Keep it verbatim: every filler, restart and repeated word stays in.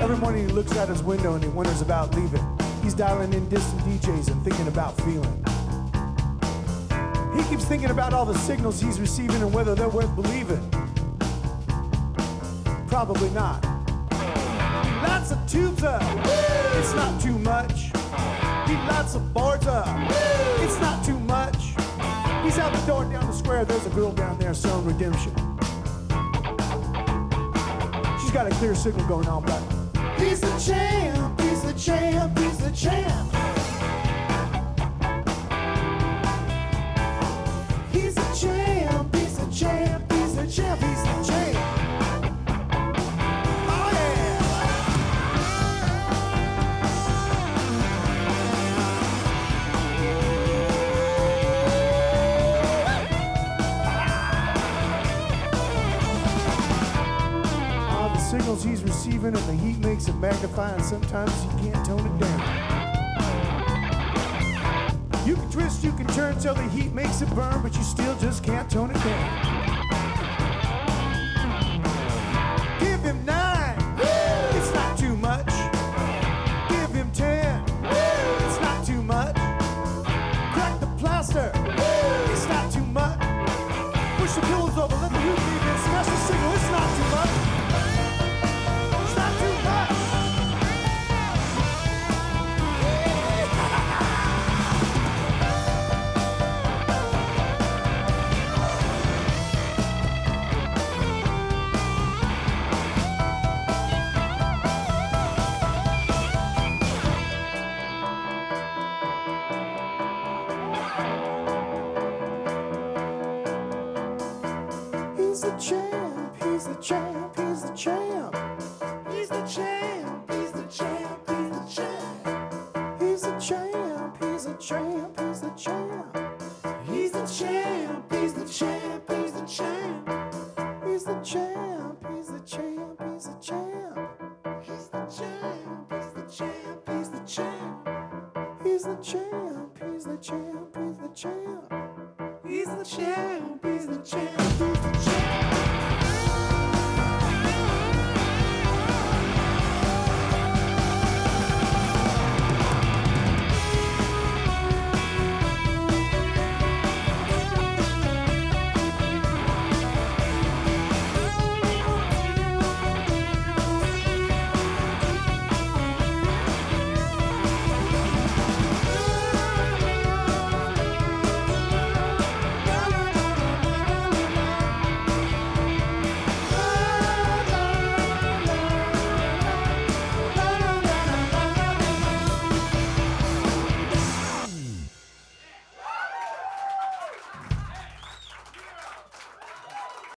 Every morning he looks out his window and he wonders about leaving. He's dialing in distant D Js and thinking about feeling. He keeps thinking about all the signals he's receiving and whether they're worth believing. Probably not. Lots of tubes up, it's not too much. He lots of boards up, it's not too much. He's out the door down the square, there's a girl down there selling redemption. She's got a clear signal going on, but he's the champ, he's the champ, he's the champ. He's the champ, he's the champ, he's the champ, he's the champ. Oh yeah. All the signals he's receiving and the heat makes it magnify, and sometimes you can't tone it down. You can twist, you can turn till the heat makes it burn, but you still just can't tone it down. Give him nine, it's not too much. Give him ten, it's not too much. Crack the plaster, it's not too much. Push the pillows over, let the roof leave in, smash the signal, it's not too much. It's not too much. He's the champ, he's the champ, he's the champ.